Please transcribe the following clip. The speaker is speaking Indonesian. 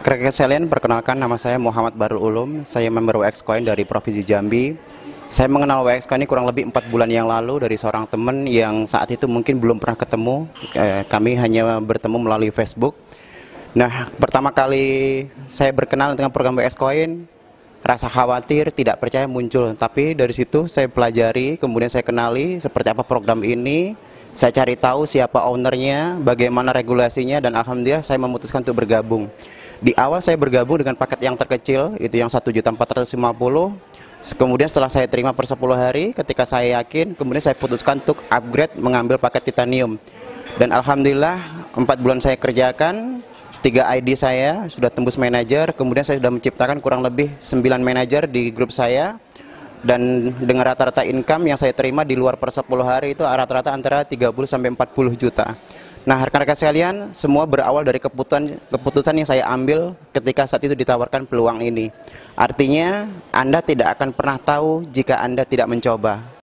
Rekan-rekan sekalian, perkenalkan nama saya Muhammad Barul Ulum. Saya member WXCoin dari Provinsi Jambi. Saya mengenal WXCoin ini kurang lebih 4 bulan yang lalu dari seorang teman yang saat itu mungkin belum pernah ketemu. Kami hanya bertemu melalui Facebook. Nah, pertama kali saya berkenalan dengan program WXCoin, rasa khawatir, tidak percaya muncul. Tapi dari situ saya pelajari, kemudian saya kenali seperti apa program ini. Saya cari tahu siapa ownernya, bagaimana regulasinya, dan alhamdulillah saya memutuskan untuk bergabung. Di awal saya bergabung dengan paket yang terkecil, itu yang 1.450.000. Kemudian setelah saya terima per 10 hari, ketika saya yakin, kemudian saya putuskan untuk upgrade mengambil paket titanium. Dan alhamdulillah 4 bulan saya kerjakan, 3 ID saya sudah tembus manajer, kemudian saya sudah menciptakan kurang lebih 9 manajer di grup saya. Dan dengan rata-rata income yang saya terima di luar per 10 hari itu rata-rata antara 30-40 juta. Nah, rekan-rekan sekalian, semua berawal dari keputusan yang saya ambil ketika saat itu ditawarkan peluang ini. Artinya, Anda tidak akan pernah tahu jika Anda tidak mencoba.